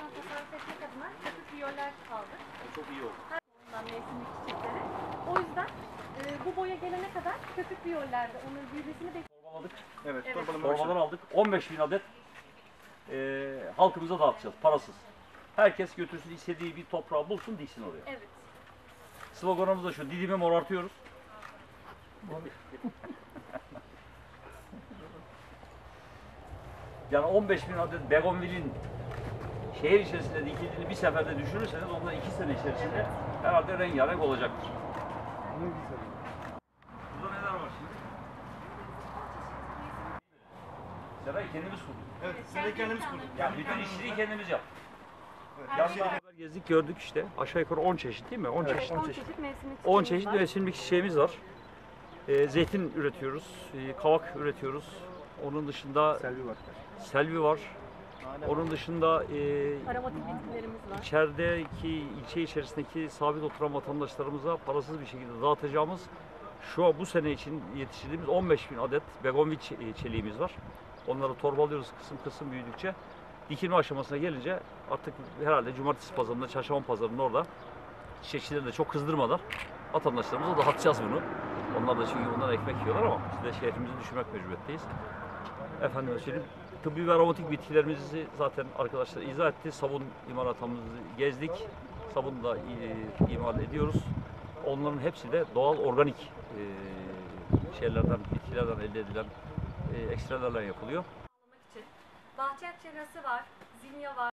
tasarruf etmek adına köpük viyoller aldık. Çok iyi oldu. Her boyundan mevsimlik çiçekleri. O yüzden bu boya gelene kadar köpük viyollerde onun büyümesini bekliyoruz. Torbaladık. Evet, Evet. Torbalar aldık. 15.000 adet halkımıza dağıtacağız parasız. Herkes götürsün, istediği bir toprağı bulsun, diksin oraya. Evet. Sloganımız da şu: Didim'i morartıyoruz. Yani 15.000 adet begonvilin şehir içerisinde dikildiğini bir seferde düşürürseniz onlar 2 sene içerisinde herhalde rengarenk olacaktır. Ne güzel. Burada neler var şimdi? Serayı kendimiz kurduk. Evet, seni kendimiz kurduk. Yani bütün işçiliği kendimiz yaptık. Evet. Yazın beraber gezdik, gördük işte. Aşağı yukarı 10 çeşit değil mi? 10 çeşit. 10 çeşit mevsimlik 10 çiçeğimiz çeşit var. mevsimlik çiçeğimiz var. Zeytin üretiyoruz, kavak üretiyoruz. Onun dışında Selvi var. selvi var. Onun dışında Aromatik bitkilerimiz var. içerideki, ilçe içerisindeki sabit oturan vatandaşlarımıza parasız bir şekilde dağıtacağımız bu sene için yetiştirdiğimiz 15.000 adet begonvil çeliğimiz var. Onları torbalıyoruz kısım kısım büyüdükçe. Dikilme aşamasına gelince artık herhalde cumartesi pazarında, çarşamba pazarının orada çiçekçileri de çok kızdırmadan vatandaşlarımıza dağıtacağız bunu. Onlar da çünkü bundan ekmek yiyorlar ama biz de şehrimizi düşürmek mecburiyetteyiz. Efendim söyleyeyim, tıbbi ve aromatik bitkilerimizi zaten arkadaşlar izah etti. Sabun imalatımızı gezdik. Sabun da imal ediyoruz. Onların hepsi de doğal, organik bitkilerden elde edilen ekstralarla yapılıyor. Bahçe çehresi var, zinya var.